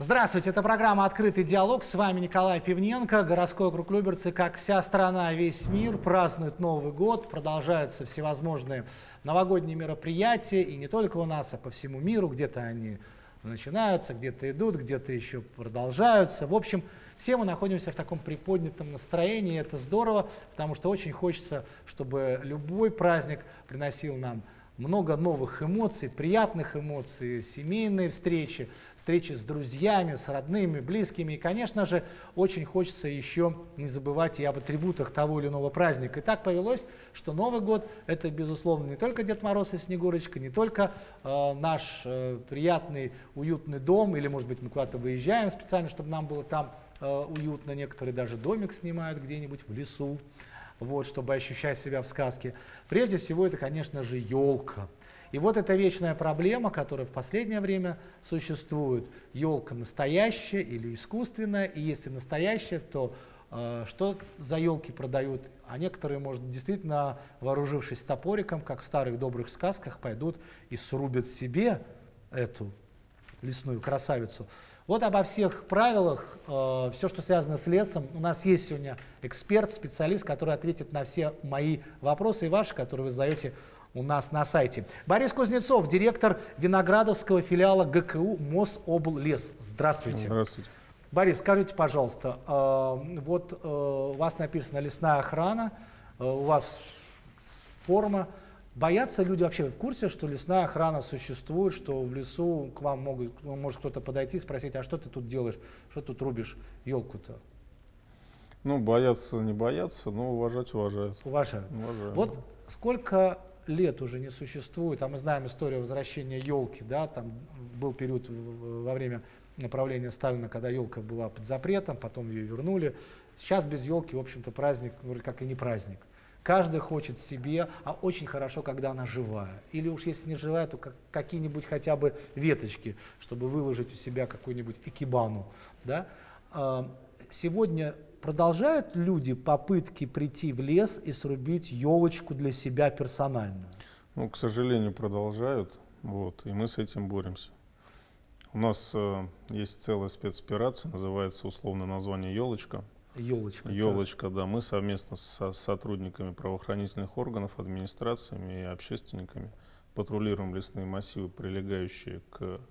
Здравствуйте, это программа «Открытый диалог». С вами Николай Пивненко. Городской округ Люберцы, как вся страна, весь мир, празднует Новый год. Продолжаются всевозможные новогодние мероприятия. И не только у нас, а по всему миру. Где-то они начинаются, где-то идут, где-то еще продолжаются. В общем, все мы находимся в таком приподнятом настроении. Это здорово, потому что очень хочется, чтобы любой праздник приносил нам много новых эмоций, приятных эмоций, семейные встречи, встречи с друзьями, с родными, близкими. И, конечно же, очень хочется еще не забывать и об атрибутах того или иного праздника. И так повелось, что Новый год – это, безусловно, не только Дед Мороз и Снегурочка, не только наш приятный, уютный дом, или, может быть, мы куда-то выезжаем специально, чтобы нам было там уютно. Некоторые даже домик снимают где-нибудь в лесу, вот, чтобы ощущать себя в сказке. Прежде всего, это, конечно же, елка. И вот эта вечная проблема, которая в последнее время существует. Елка настоящая или искусственная, и если настоящая, то что за елки продают? А некоторые, может, действительно, вооружившись топориком, как в старых добрых сказках, пойдут и срубят себе эту лесную красавицу. Вот обо всех правилах, все, что связано с лесом. У нас есть сегодня эксперт, специалист, который ответит на все мои вопросы и ваши, которые вы задаете у нас на сайте. Борис Кузнецов, директор Виноградовского филиала ГКУ Мособллес. Здравствуйте. Здравствуйте. Борис, скажите, пожалуйста, вот у вас написано «Лесная охрана», у вас форма. Боятся люди вообще, в курсе, что лесная охрана существует, что в лесу к вам может кто-то подойти и спросить, а что ты тут делаешь, что тут рубишь елку-то? Ну, боятся, не боятся, но уважать уважают. Уважают. Вот сколько лет уже не существует, а мы знаем историю возвращения елки, да, там был период во время правления Сталина, когда елка была под запретом, потом ее вернули. Сейчас без елки, в общем-то, праздник, вроде как и не праздник. Каждый хочет себе, а очень хорошо, когда она живая. Или уж если не живая, то какие-нибудь хотя бы веточки, чтобы выложить у себя какую-нибудь экибану. Да? Сегодня продолжают люди попытки прийти в лес и срубить елочку для себя персональную? Ну, к сожалению, продолжают, вот, и мы с этим боремся. У нас есть целая спецоперация, называется условное название «Елочка». Елочка, да. Мы совместно с сотрудниками правоохранительных органов, администрациями и общественниками патрулируем лесные массивы, прилегающие к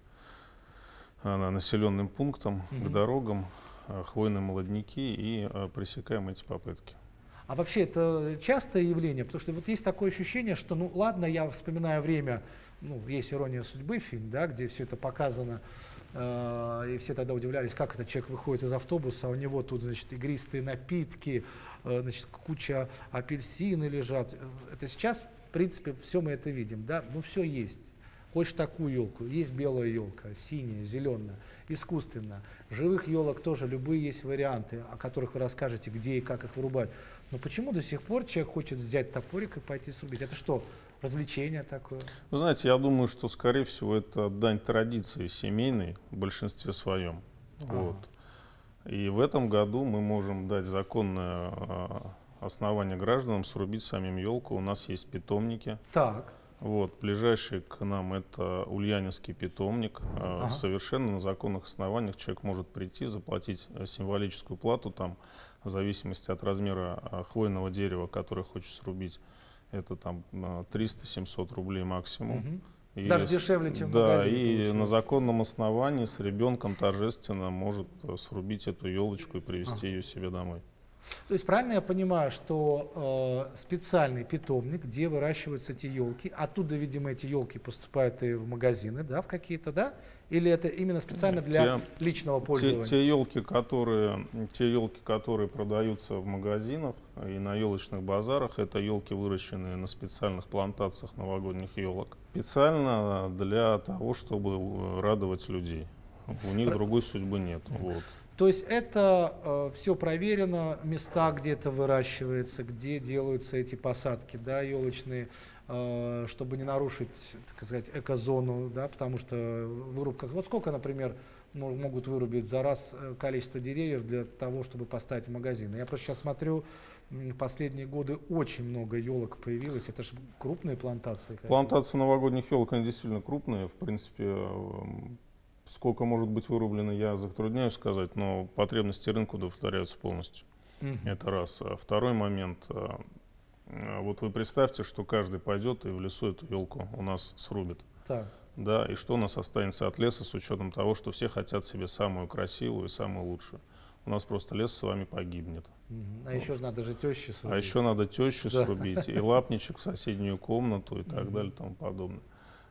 населенным пунктам, к дорогам, хвойные молодняки, и пресекаем эти попытки. А вообще это частое явление? Потому что вот есть такое ощущение, что, ну ладно, я вспоминаю время, ну, есть «Ирония судьбы», фильм, да, где все это показано, и все тогда удивлялись, как этот человек выходит из автобуса, а у него тут, значит, игристые напитки, значит, куча апельсины лежат. Это сейчас, в принципе, все мы это видим, да, ну все есть. Хочешь такую елку, есть белая елка, синяя, зеленая, искусственная. Живых елок тоже любые есть варианты, о которых вы расскажете, где и как их вырубать. Но почему до сих пор человек хочет взять топорик и пойти срубить? Это что, развлечение такое? Вы знаете, я думаю, что, скорее всего, это дань традиции семейной в большинстве своем. Вот. И в этом году мы можем дать законное основание гражданам срубить самим елку. У нас есть питомники. Так. Вот, ближайший к нам это Ульяновский питомник. Совершенно на законных основаниях человек может прийти, заплатить символическую плату, там, в зависимости от размера хвойного дерева, которое хочет срубить, это там 300-700 рублей максимум. И даже дешевле, чем в магазине. Да, и получается. На законном основании с ребенком торжественно может срубить эту елочку и привезти ее себе домой. То есть правильно я понимаю, что специальный питомник, где выращиваются эти елки, оттуда, видимо, эти елки поступают и в магазины, да, в какие-то, да? Или это именно специально для личного пользования? Те елки, которые продаются в магазинах и на елочных базарах, это елки, выращенные на специальных плантациях новогодних елок. Специально для того, чтобы радовать людей. У них другой судьбы нет. Вот. То есть это все проверено, места, где это выращивается, где делаются эти посадки, да, елочные, чтобы не нарушить, так сказать, экозону, да, потому что вырубка, вот сколько, например, могут вырубить за раз количество деревьев для того, чтобы поставить в магазин. Я просто сейчас смотрю, в последние годы очень много елок появилось, это же крупные плантации. Плантации новогодних елок, они действительно крупные, в принципе. сколько может быть вырублено, я затрудняюсь сказать, но потребности рынка удовлетворяются полностью. Это раз. Второй момент. Вот вы представьте, что каждый пойдет и в лесу эту елку у нас срубит. Так. Да, и что у нас останется от леса с учетом того, что все хотят себе самую красивую и самую лучшую. У нас просто лес с вами погибнет. А еще же надо же тещу срубить. А еще надо тещу срубить, и лапничек в соседнюю комнату и так далее и тому подобное.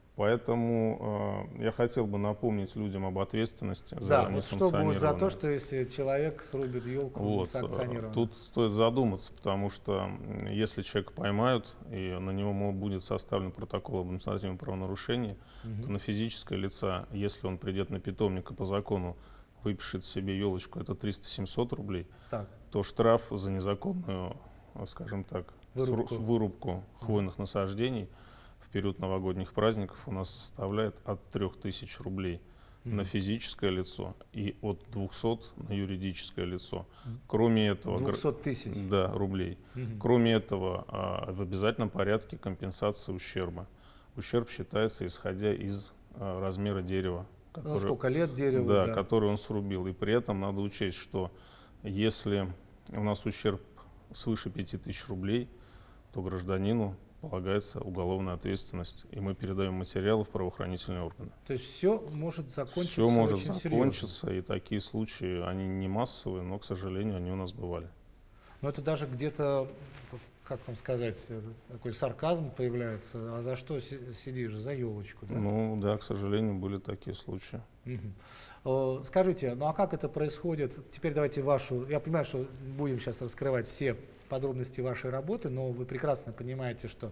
Поэтому я хотел бы напомнить людям об ответственности за несанкционированное. Что будет за то, что если человек срубит елку несанкционированно? Тут стоит задуматься, потому что если человека поймают, и на него будет составлен протокол об административном правонарушении, то на физическое лицо, если он придет на питомник и по закону выпишет себе елочку, это 300-700 рублей, то штраф за незаконную, скажем так, вырубку хвойных насаждений в период новогодних праздников у нас составляет от 3000 рублей на физическое лицо и от 200 на юридическое лицо. Кроме этого, 200 тысяч? Да, рублей. Кроме этого, в обязательном порядке компенсация ущерба. Ущерб считается исходя из размера дерева. Сколько лет дереву? Да, который он срубил. И при этом надо учесть, что если у нас ущерб свыше 5000 рублей, то гражданину полагается уголовная ответственность, и мы передаем материалы в правоохранительные органы. То есть все может закончиться Все может очень закончиться, серьезно. И такие случаи, они не массовые, но, к сожалению, они у нас бывали. Но это даже где-то, как вам сказать, такой сарказм появляется. А за что сидишь? За елочку, да? Ну да, к сожалению, были такие случаи. Скажите, ну а как это происходит? Теперь давайте вашу, я понимаю, что будем сейчас раскрывать все подробности вашей работы, но вы прекрасно понимаете, что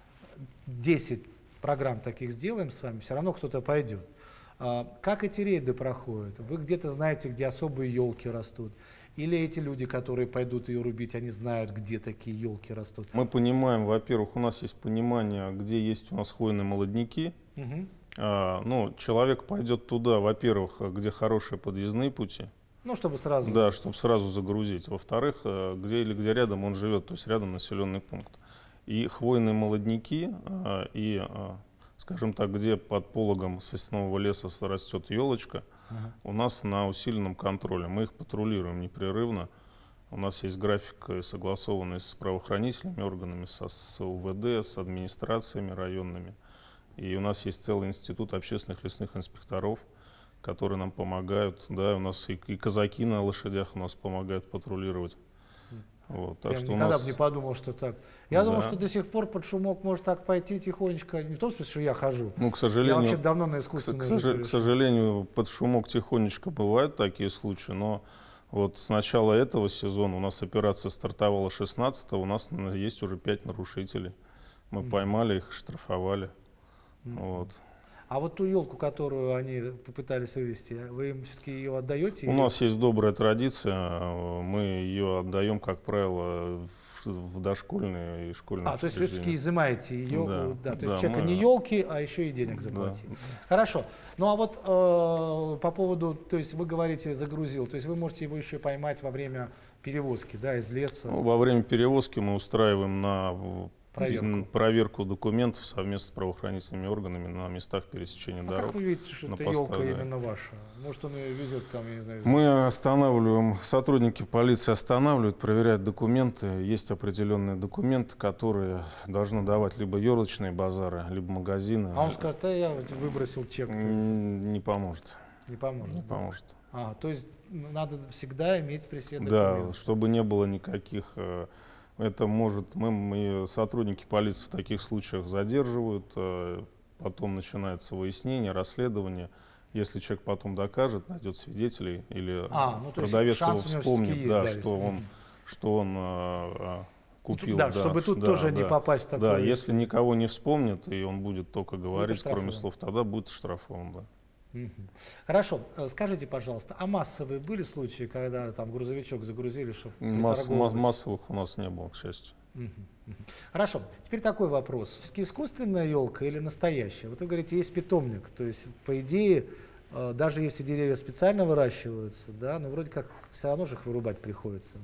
10 программ таких сделаем с вами, все равно кто-то пойдет. Как эти рейды проходят? Вы где-то знаете, где особые елки растут? Или эти люди, которые пойдут ее рубить, они знают, где такие елки растут? Мы понимаем, во-первых, у нас есть понимание, где есть у нас хвойные молодняки. Ну, человек пойдет туда, во-первых, где хорошие подъездные пути. Ну, чтобы сразу. Да, чтобы сразу загрузить. Во-вторых, где рядом он живет, то есть рядом населенный пункт. И хвойные молодняки, скажем так, где под пологом соснового леса растет елочка, у нас на усиленном контроле. Мы их патрулируем непрерывно. У нас есть график, согласованный с правоохранительными органами, с УВД, с администрациями районными. И у нас есть целый институт общественных лесных инспекторов, которые нам помогают. Да, у нас и казаки на лошадях у нас помогают патрулировать. Вот, так я что никогда бы не подумал, что так. Я думал, что до сих пор под шумок может так пойти тихонечко. Не в том смысле, что я хожу. Ну, к сожалению, я вообще давно на искусственное. К сожалению, под шумок тихонечко бывают такие случаи, но вот с начала этого сезона у нас операция стартовала 16-го, у нас есть уже 5 нарушителей. Мы поймали их, штрафовали. Вот. А вот ту елку, которую они попытались вывести, вы им все-таки ее отдаете? У нас есть добрая традиция, мы ее отдаем, как правило, в дошкольные и школьные учреждения. То есть вы все-таки изымаете ее, то есть человека не елки, а еще и денег заплатить. Да. Хорошо. Ну а вот по поводу, то есть вы говорите загрузил, то есть вы можете его еще поймать во время перевозки, да, из леса? Ну, во время перевозки мы устраиваем на проверку документов совместно с правоохранительными органами на местах пересечения дорог. Как вы видите, что эта елка именно ваша? Может, он ее везет там, я не знаю. Мы останавливаем, сотрудники полиции останавливают, проверяют документы. Есть определенные документы, которые должны давать либо елочные базары, либо магазины. А он скажет, я выбросил чек. Не поможет. Не поможет. Не поможет. То есть надо всегда иметь при себе документы. Да, чтобы не было никаких... Это может, сотрудники полиции в таких случаях задерживают, потом начинается выяснение, расследование. Если человек потом докажет, найдет свидетелей или продавец его вспомнит, да, что он купил. Да, чтобы тут тоже не попасть в такое. Да, если никого не вспомнит, и он будет только говорить, кроме слов, тогда будет штрафован. Да. Хорошо, скажите, пожалуйста, а массовые были случаи, когда там грузовичок загрузили, чтобы массовых у нас не было, к счастью. Хорошо, теперь такой вопрос. Все-таки искусственная елка или настоящая? Вот вы говорите, есть питомник, то есть, по идее, даже если деревья специально выращиваются, да, но вроде как все равно же их вырубать приходится.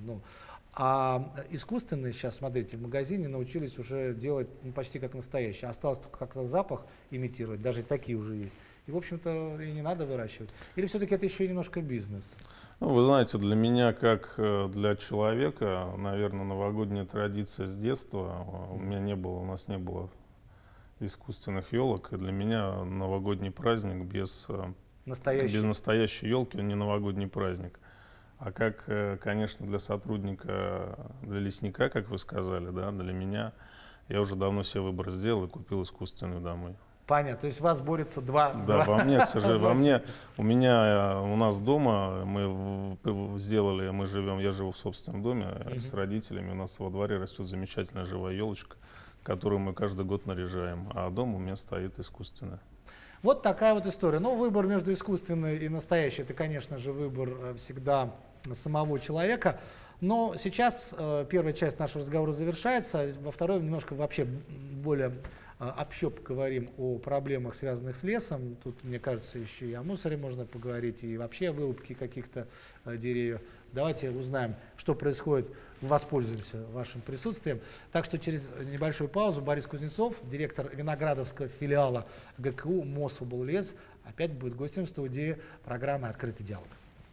А искусственные сейчас, смотрите, в магазине научились уже делать почти как настоящие. Осталось только как-то запах имитировать, даже такие уже есть. и, в общем-то, и не надо выращивать. Или все-таки это еще и немножко бизнес? Ну, вы знаете, для меня, как для человека, наверное, новогодняя традиция с детства. У нас не было искусственных елок, и для меня новогодний праздник без настоящей елки, он не новогодний праздник. А как, конечно, для сотрудника, для лесника, как вы сказали, да, для меня, я уже давно себе выбор сделал и купил искусственную домой. Понятно, то есть вас борется два. Да, во мне, к сожалению, у нас дома мы живем, я живу в собственном доме с родителями, у нас во дворе растет замечательная живая елочка, которую мы каждый год наряжаем, а дома у меня стоит искусственная. Вот такая вот история. Но выбор между искусственной и настоящей, это, конечно же, выбор всегда самого человека. Но сейчас первая часть нашего разговора завершается, во второй немножко вообще более общо поговорим о проблемах, связанных с лесом. Тут, мне кажется, еще и о мусоре можно поговорить, и вообще о вырубке каких-то деревьев. Давайте узнаем, что происходит, воспользуемся вашим присутствием. Так что через небольшую паузу Борис Кузнецов, директор Виноградовского филиала ГКУ Мособллес, опять будет гостем студии программы «Открытый диалог».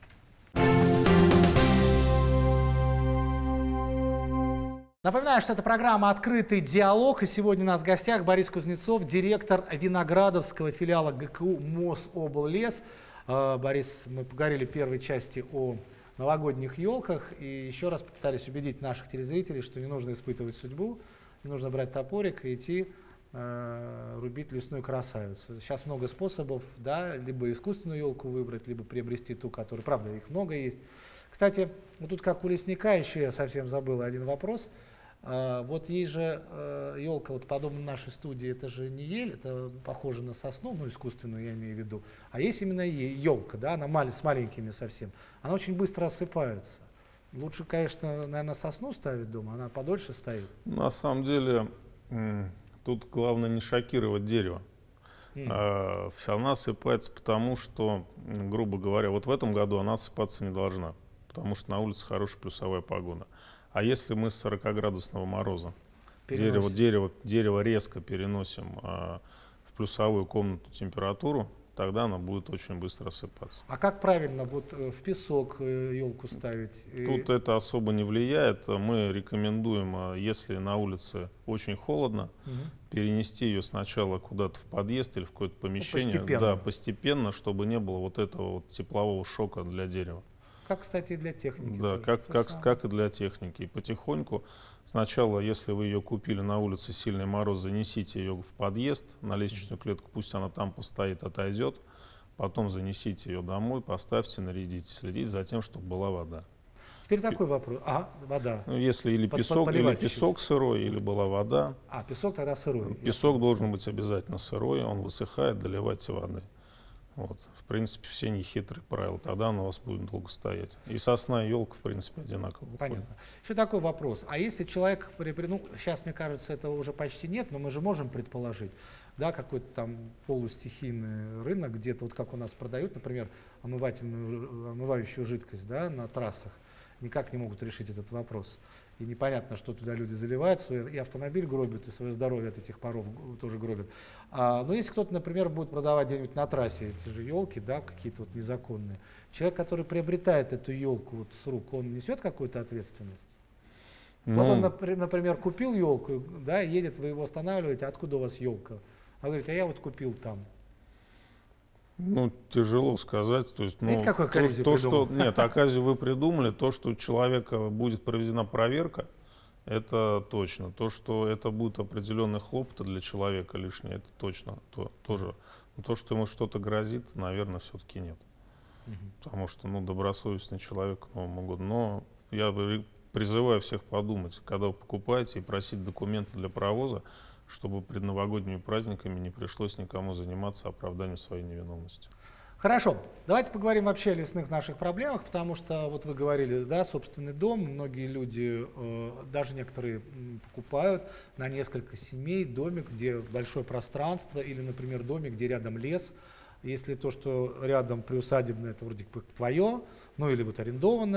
Напоминаю, что это программа «Открытый диалог», и сегодня у нас в гостях Борис Кузнецов, директор Виноградовского филиала ГКУ Мособллес. Борис, мы поговорили в первой части о новогодних елках и еще раз попытались убедить наших телезрителей, что не нужно испытывать судьбу, не нужно брать топорик и идти рубить лесную красавицу. Сейчас много способов, да, либо искусственную елку выбрать, либо приобрести ту, которую, правда, их много есть. Кстати, вот тут как у лесника еще я совсем забыл один вопрос. Вот есть же елка, вот подобно нашей студии, это же не ель, это похоже на сосну, ну искусственную я имею в виду, а есть именно елка, да, она с маленькими совсем, она очень быстро осыпается. Лучше, конечно, наверное, сосну ставить дома, она подольше стоит. На самом деле, тут главное не шокировать дерево. Она осыпается потому, что, грубо говоря, вот в этом году она осыпаться не должна, потому что на улице хорошая плюсовая погода. А если мы с 40-градусного мороза дерево резко переносим в плюсовую комнату температуру, тогда она будет очень быстро осыпаться. А как правильно вот в песок елку ставить? Тут это особо не влияет. Мы рекомендуем, если на улице очень холодно, перенести ее сначала куда-то в подъезд или в какое-то помещение. Постепенно. Да, постепенно, чтобы не было вот этого вот теплового шока для дерева. Как, кстати, и для техники. Да, как и для техники. И потихоньку, сначала, если вы ее купили на улице, сильный мороз, занесите ее в подъезд, на лестничную клетку, пусть она там постоит, отойдет. Потом занесите ее домой, поставьте, нарядите, следите за тем, чтобы была вода. Теперь такой вопрос. Вода. Ну, если или песок сырой, или была вода. Песок тогда сырой. Песок должен быть обязательно сырой, он высыхает, доливайте воды. Вот. В принципе, все нехитрые правила, тогда она у вас будет долго стоять. И сосна, и елка, в принципе, одинаково. Понятно. Еще такой вопрос. А если человек, сейчас, мне кажется, этого уже почти нет, но мы же можем предположить, да, какой-то там полустихийный рынок, где-то вот как у нас продают, например, омывающую жидкость, да, на трассах, никак не могут решить этот вопрос. И непонятно, что туда люди заливают, и автомобиль гробят, и свое здоровье от этих паров тоже гробят. Но если кто-то, например, будет продавать где-нибудь на трассе эти же елки, да, какие-то вот незаконные, человек, который приобретает эту елку вот с рук, он несет какую-то ответственность? Вот он, например, купил елку, да, едет, вы его останавливаете, откуда у вас елка? А говорит, я вот купил там. Тяжело сказать. То есть, видите, какой оказию придумал? Нет, оказию вы придумали, то, что у человека будет проведена проверка, это точно. То, что это будет определенные хлопоты для человека лишние, это точно тоже. Но то, что ему что-то грозит, наверное, все-таки нет. Потому что, добросовестный человек к Новому году. Но я призываю всех подумать, когда вы покупаете, и просить документы для провоза, чтобы перед новогодними праздниками не пришлось никому заниматься оправданием своей невиновности. Хорошо, давайте поговорим вообще о лесных наших проблемах, потому что вот вы говорили, да, собственный дом, многие люди, даже некоторые покупают на несколько семей домик, где большое пространство, или, например, домик, где рядом лес. Если то, что рядом приусадебное, это вроде как твое, или вот арендованное,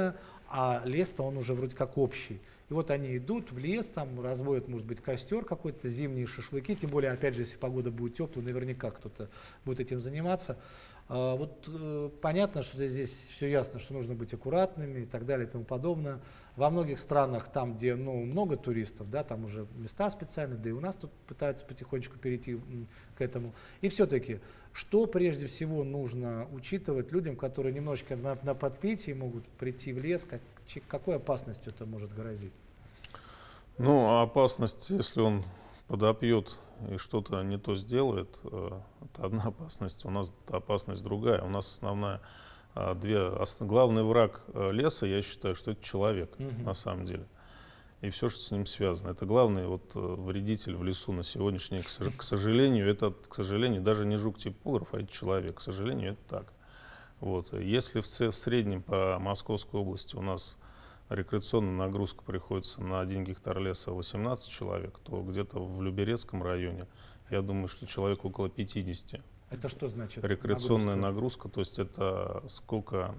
а лес-то он уже вроде как общий. И вот они идут в лес, там разводят, может быть, костер какой-то, зимние шашлыки, тем более, опять же, если погода будет теплая, наверняка кто-то будет этим заниматься. Понятно, что здесь все ясно, что нужно быть аккуратными и так далее и тому подобное. Во многих странах, там, где много туристов, да, там уже места специальные, да и у нас тут пытаются потихонечку перейти к этому. И все-таки, что прежде всего нужно учитывать людям, которые немножечко на подпитии могут прийти в лес, какой опасностью это может грозить? Ну, опасность, если он подопьет и что-то не то сделает, это одна опасность. У нас опасность другая. У нас основная, главный враг леса, я считаю, что это человек на самом деле. И все, что с ним связано. Это главный вредитель в лесу на сегодняшний день. К сожалению, даже не жук-типограф, а это человек. К сожалению, это так. Если в среднем по Московской области у нас рекреационная нагрузка приходится на 1 гектар леса 18 человек, то где-то в Люберецком районе, я думаю, что человек около 50. Это что значит? Рекреационная нагрузка, то есть это сколько,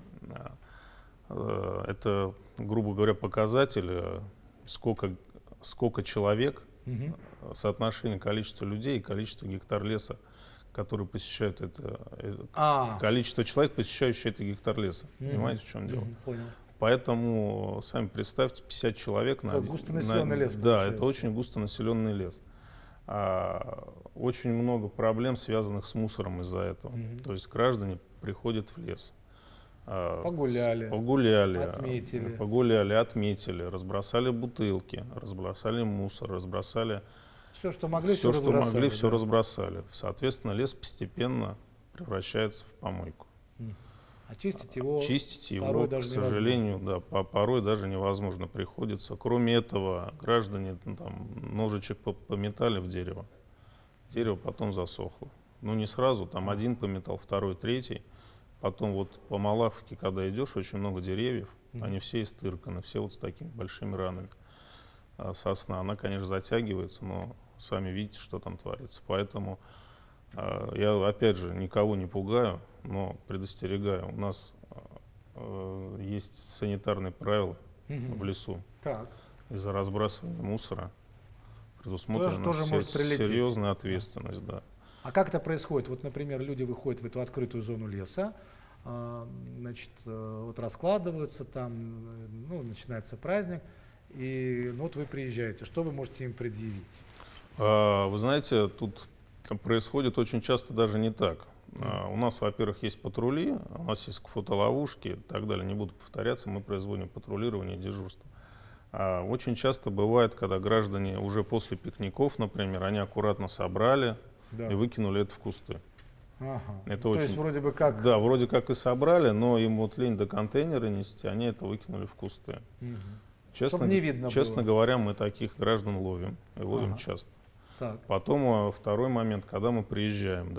это, грубо говоря, показатель, сколько человек, соотношение количества людей и количество гектар леса, которые посещают количество человек, посещающих этот гектар леса. Понимаете, в чем дело? Понял. Поэтому, сами представьте, 50 человек на... Густонаселенный лес. Да, это очень густонаселенный лес. Очень много проблем, связанных с мусором из-за этого. То есть граждане приходят в лес. Погуляли, отметили, разбросали бутылки, разбросали мусор, разбросали... Все, что могли, все разбросали. Соответственно, лес постепенно превращается в помойку. Очистить его, порой даже к сожалению, невозможно. Порой даже невозможно приходится. Кроме этого, граждане ножичек пометали в дерево. Дерево потом засохло. Ну, не сразу, там один пометал, второй, третий. Потом по Малаховке, когда идешь, очень много деревьев, они все истырканы, все с такими большими ранами. Сосна, она, конечно, затягивается, но сами видите, что там творится. Поэтому я, опять же, никого не пугаю, но предостерегаю. У нас есть санитарные правила в лесу. Из-за разбрасывания мусора предусмотрена серьезная ответственность. Да. А как это происходит? Вот, например, люди выходят в эту открытую зону леса, раскладываются там, начинается праздник, и вот вы приезжаете. Что вы можете им предъявить? Вы знаете, тут происходит очень часто даже не так. У нас, во-первых, есть патрули, у нас есть фотоловушки и так далее. Не буду повторяться, мы производим патрулирование и дежурство. Очень часто бывает, когда граждане уже после пикников, например, они аккуратно собрали и выкинули это в кусты. То есть вроде бы как... Да, вроде как и собрали, но им лень до контейнера нести, они это выкинули в кусты. Чтобы не видно честно говоря, мы таких граждан ловим, и ловим часто. Потом второй момент, когда мы приезжаем,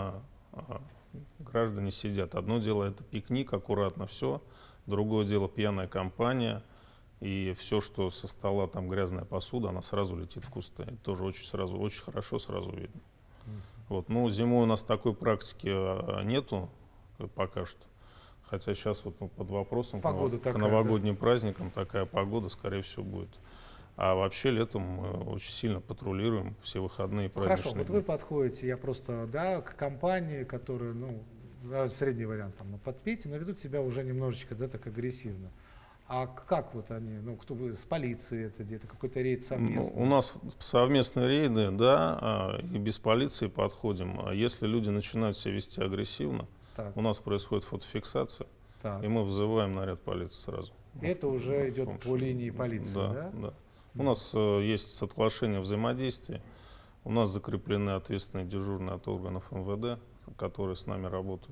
граждане сидят. Одно дело это пикник, аккуратно все, другое дело пьяная компания, и все, что со стола, там грязная посуда, она сразу летит в кусты. Это тоже очень хорошо сразу видно. Зимой у нас такой практики нету пока что. Хотя сейчас под вопросом к новогодним праздникам такая погода, скорее всего, будет. А вообще летом мы очень сильно патрулируем все выходные и праздничные. Хорошо, вы подходите, я просто, к компании, которые, средний вариант на подпитии, но ведут себя уже немножечко, так агрессивно. А как они, кто вы, с полицией это где-то, какой-то рейд совместный? У нас совместные рейды, и без полиции подходим. А если люди начинают себя вести агрессивно, у нас происходит фотофиксация, и мы вызываем наряд полиции сразу. Это уже идет по линии полиции, да? У нас есть соглашение взаимодействия, у нас закреплены ответственные дежурные от органов МВД, которые с нами работают,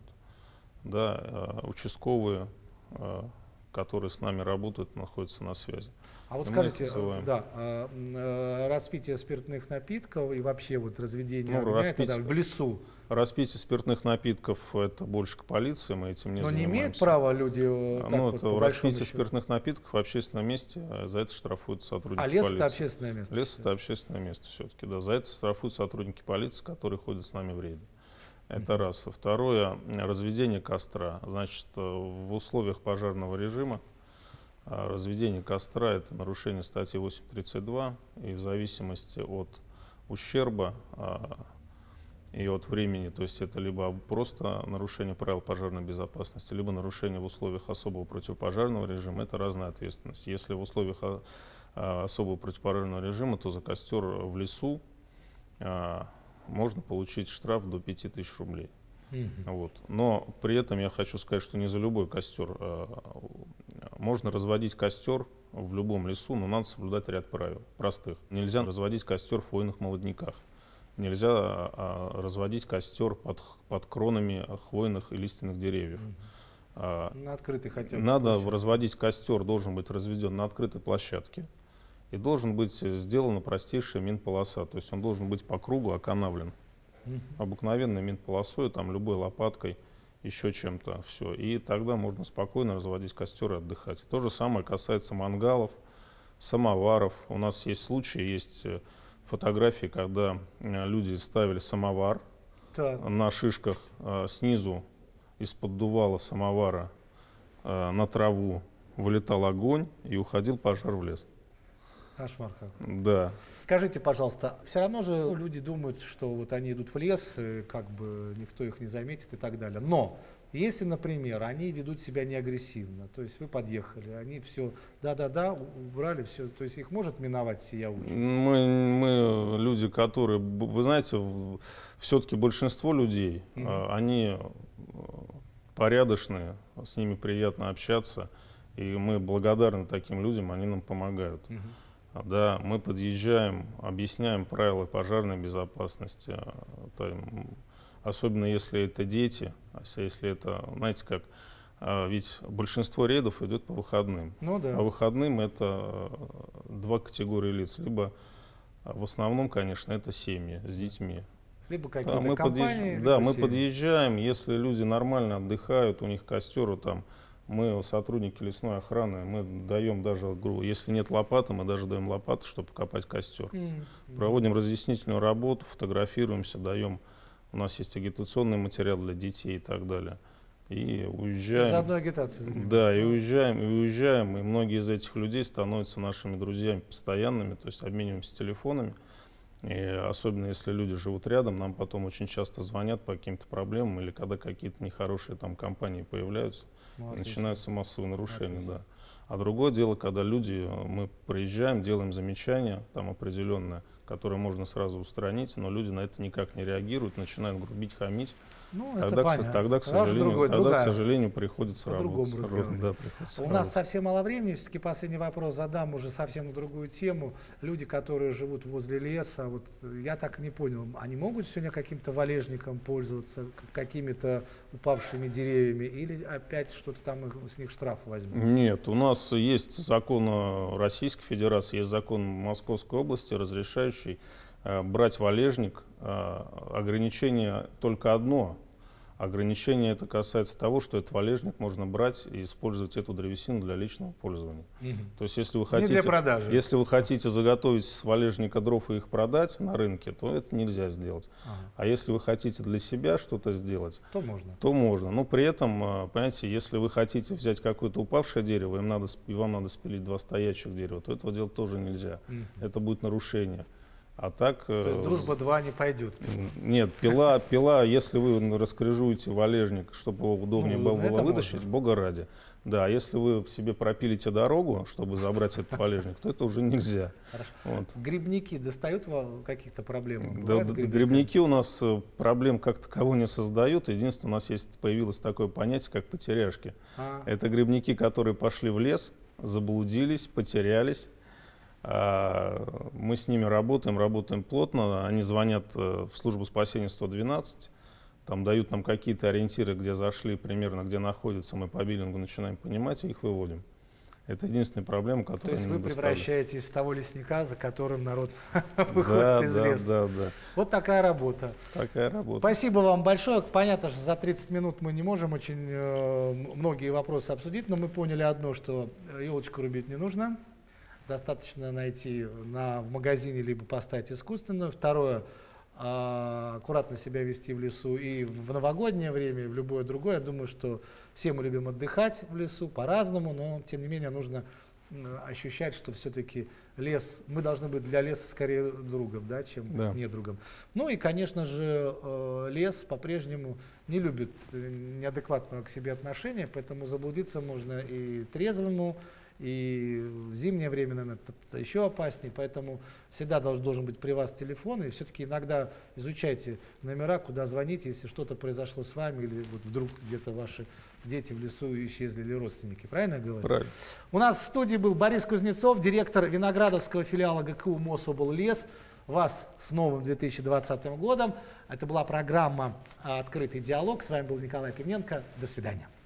участковые, которые с нами работают, находятся на связи. А вот скажите, распитие спиртных напитков и вообще разведение огня в лесу. Распитие спиртных напитков это больше к полиции, мы этим не занимаемся. Но не имеют права люди распитие спиртных напитков в общественном месте, за это штрафуют сотрудники полиции. А лес это общественное место? Лес это общественное место все-таки, за это штрафуют сотрудники полиции, которые ходят с нами в рейды. Это раз. Второе, разведение костра. Значит, в условиях пожарного режима разведение костра — это нарушение статьи 8.32, и в зависимости от ущерба и от времени, то есть это либо просто нарушение правил пожарной безопасности, либо нарушение в условиях особого противопожарного режима, это разная ответственность. Если в условиях особого противопожарного режима, то за костер в лесу можно получить штраф до 5000 рублей. Вот. Но при этом я хочу сказать, что не за любой костер. Можно разводить костер в любом лесу, но надо соблюдать ряд правил простых. Нельзя разводить костер в хвойных молодняках. Нельзя разводить костер под кронами хвойных и лиственных деревьев. На открытой хотя бы Надо площадке. разводить костер, должен быть разведен на открытой площадке. И должен быть сделана простейшая минполоса, то есть он должен быть по кругу оканавлен. Обыкновенной минполосой, там, любой лопаткой, еще чем-то, все. И тогда можно спокойно разводить костер и отдыхать. То же самое касается мангалов, самоваров. У нас есть случаи, есть фотографии, когда люди ставили самовар на шишках, снизу из-под дувала самовара на траву вылетал огонь и уходил пожар в лес. Кошмар какой. Да. Скажите, пожалуйста, все равно же люди думают, что вот они идут в лес, и как бы никто их не заметит и так далее. Но если, например, они ведут себя не агрессивно, то есть вы подъехали, они все, да-да-да, убрали все, то есть их может миновать сия участь? Мы люди, которые, вы знаете, все-таки большинство людей, они порядочные, с ними приятно общаться, и мы благодарны таким людям, они нам помогают. Да, мы подъезжаем, объясняем правила пожарной безопасности, особенно если это дети, если это, знаете как, ведь большинство рейдов идет по выходным. Ну, да. По выходным это два категории лиц, либо в основном, конечно, это семьи с детьми. Либо какие-то компании, да, мы семьи. подъезжаем, если люди нормально отдыхают, у них костер там. Мы, сотрудники лесной охраны, мы даем даже, если нет лопаты, мы даже даем лопаты, чтобы копать костер. Проводим разъяснительную работу, фотографируемся, даем, у нас есть агитационный материал для детей и так далее. И уезжаем. Заодно агитация. Да, и уезжаем, и многие из этих людей становятся нашими друзьями постоянными, то есть обмениваемся телефонами. И особенно если люди живут рядом, нам потом очень часто звонят по каким-то проблемам или когда какие-то нехорошие там компании появляются. Начинаются массовые нарушения, да. А другое дело, когда люди, мы приезжаем, делаем замечания там определенное, которое можно сразу устранить, но люди на это никак не реагируют, начинают грубить, хамить. Ну, Тогда, к сожалению, приходится работать. Да, У нас совсем мало времени, все-таки последний вопрос задам уже совсем на другую тему. Люди, которые живут возле леса, вот я так не понял, они могут сегодня каким-то валежником пользоваться, какими-то упавшими деревьями, или опять что-то там с них штраф возьмут? Нет, у нас есть закон Российской Федерации, есть закон Московской области, разрешающий брать валежник. Ограничение только одно. Ограничение это касается того, что этот валежник можно брать и использовать эту древесину для личного пользования. То есть, если вы хотите, не для продажи. Если вы хотите заготовить с валежника дров и их продать на рынке, то это нельзя сделать. А если вы хотите для себя что-то сделать, то можно. То можно. Но при этом, понимаете, если вы хотите взять какое-то упавшее дерево, и вам надо спилить два стоячих дерева, то этого делать тоже нельзя. Это будет нарушение. А так, то есть дружба 2 не пойдет. Нет, пила, если вы раскрыжуете валежник, чтобы его удобнее было вытащить, бога ради. Да, если вы себе пропилите дорогу, чтобы забрать этот валежник, то это уже нельзя. Вот. Грибники достают каких-то проблем? Да, грибники у нас проблем как такового не создают. Единственное, у нас появилось такое понятие, как потеряшки. Это грибники, которые пошли в лес, заблудились, потерялись. Мы с ними работаем плотно, они звонят в службу спасения 112, там дают нам какие-то ориентиры, где зашли, примерно где находятся, мы по биллингу начинаем понимать и их выводим. Это единственная проблема, которую То есть вы превращаетесь в того лесника, за которым народ выходит из леса. Да. Вот такая работа. Спасибо вам большое. Понятно, что за 30 минут мы не можем очень многие вопросы обсудить, но мы поняли одно, что елочку рубить не нужно. Достаточно найти в магазине, либо поставить искусственно. Второе, аккуратно себя вести в лесу и в новогоднее время, и в любое другое. Я думаю, что все мы любим отдыхать в лесу по-разному, но тем не менее нужно ощущать, что все-таки лес, мы должны быть для леса скорее другом, да, чем недругом. Ну и, конечно же, лес по-прежнему не любит неадекватного к себе отношения, поэтому заблудиться можно и трезвому, и в зимнее время, наверное, это еще опаснее, поэтому всегда должен быть при вас телефон, и все-таки иногда изучайте номера, куда звонить, если что-то произошло с вами, или вот вдруг где-то ваши дети в лесу исчезли, или родственники. Правильно я говорю? Правильно. У нас в студии был Борис Кузнецов, директор Виноградовского филиала ГКУ Мособллес. Вас с новым 2020 годом. Это была программа «Открытый диалог». С вами был Николай Пивненко. До свидания.